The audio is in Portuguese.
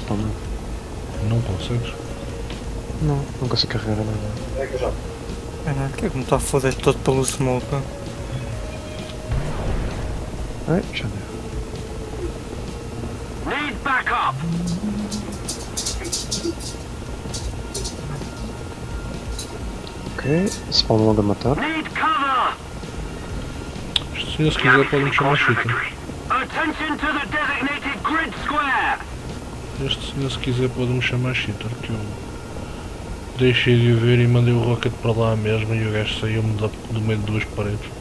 totalmente. Não consegues? Não consigo carregar nada. Caralho, que é que me está a foder todo pelo smoke? Ai, já deu. Need backup. Ok, spawn logo a matar. Need cover. Se quiser pode-me chamar cheater. Attention to the designated grid square. Este senhor se quiser pode-me chamar cheater, que eu deixei de o ver e mandei o rocket para lá mesmo e o gajo saiu-me do meio de duas paredes.